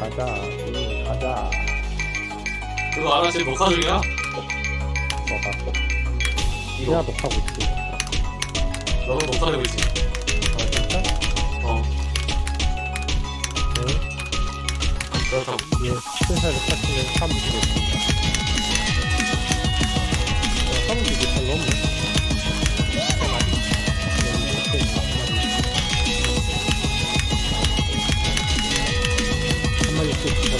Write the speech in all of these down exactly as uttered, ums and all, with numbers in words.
가자. 응, 가자. 그거 알아? 지금 녹화 중이야? 어, 봤어. 이나 녹하고 있지. 너도 녹화되고 있지? 어, 진짜? 어. 네. 그렇다고. 예, 스페셜을 찾으면 사무실. 어, 사무실이 별로 없네. 한 마리 씩 죽어라.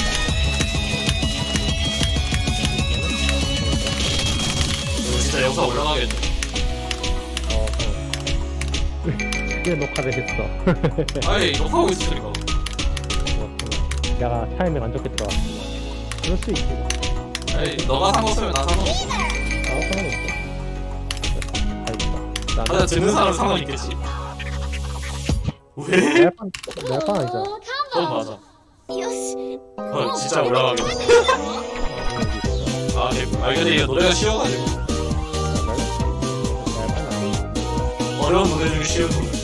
이거 진짜 영상 올라가겠네. 어, 어. 왜 녹화를 했어? 아니, 녹화하고 있으니까. 그렇구나. 내가 타이밍 안 좋게 들어왔어. 그럴 수 있지. 아니, 너가 상관없으면 나 상관없어. 아, 상관없어. 알겠다. 하여튼 듣는 사람은 상관 있겠지. 왜? 내 판, 내 판 아니잖아. 그건 맞아. よし 어, 진짜 올라가겠네. 아, 네. 아, 근데 이거 노래가 쉬워가지고. 내 판 아니야. 어려운 노래 중에 쉬운 노래.